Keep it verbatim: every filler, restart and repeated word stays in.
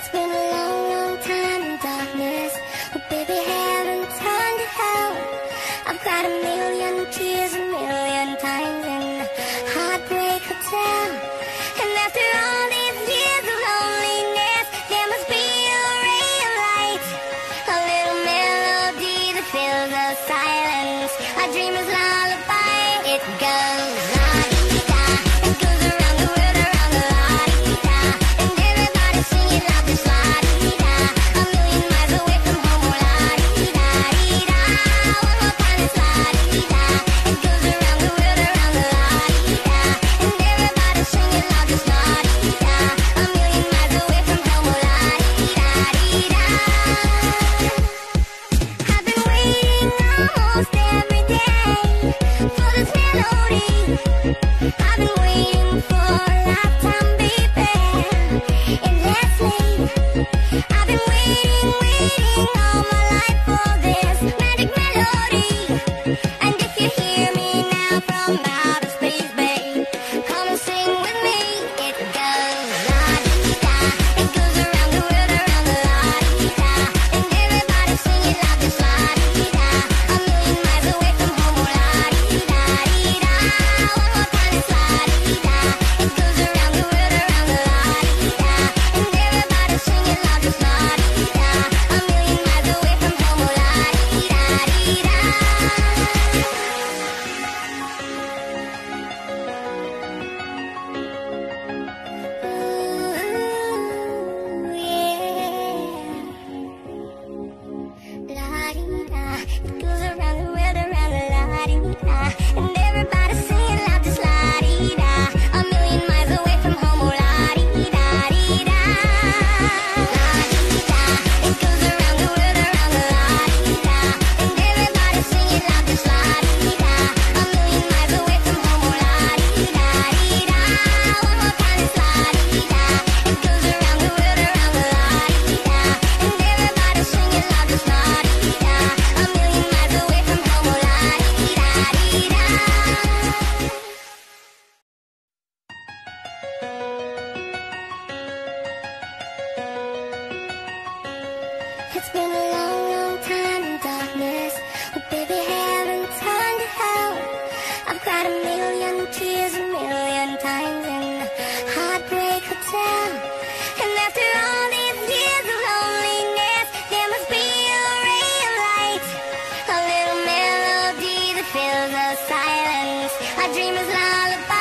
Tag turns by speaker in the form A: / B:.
A: It's been a long, long time in darkness. Well, baby, haven't turned to hell. I've cried a million tears a million times in a heartbreak hotel. And after all these years of loneliness, there must be a ray of light, a little melody that fills the silence, a dreamer's lullaby. It goes la-dee-da, it goes around the world, around the la-dee-da, and everybody singing loud this la-dee-da, a million miles away from home, oh la-dee-da-dee-da, one more time this la-dee-da, it goes around the world, around the la-dee-da, and everybody singing loud this la-dee-da, a million miles away from home, oh la-dee-da-dee-da. I've been waiting almost every day for this melody. I've been waiting for a lifetime, baby, endlessly. I've been waiting, waiting all my life for this magic melody. And if you hear me now from outer space, babe, come and sing with me. It goes la-dee-da, it goes around the world, around the la-dee-da, and everybody singing loud this la-dee-da, a million miles away from home, oh la-dee-da-dee-da, one more time this la-dee-da, it goes around the world, around the la-dee-da, and everybody singing loud this la-dee-da, a million miles away from home, oh la-dee-da-dee-da. Ooh, yeah. La-dee-da, it goes around the world, around the la-dee-da, and everybody singing loud this la-dee-da, a million miles away from home, oh la-dee-da-dee-da. La-dee-da, it goes around the world, around the la-dee-da, and everybody singing loud this la-dee-da, a million miles away from home, oh la-dee-da-dee-da, one more time this la-dee-da, it goes around the world, around the la-dee-da, and everybody singing loud this la-dee-da, a million miles away from home, oh la-dee-da-dee-da. It's been a long, long time in darkness. Well, baby, haven't turned to hell. I've cried a million tears a million times in a heartbreak hotel. And after all these years of loneliness, there must be a ray of light, a little melody that fills the silence, a dreamer's lullaby.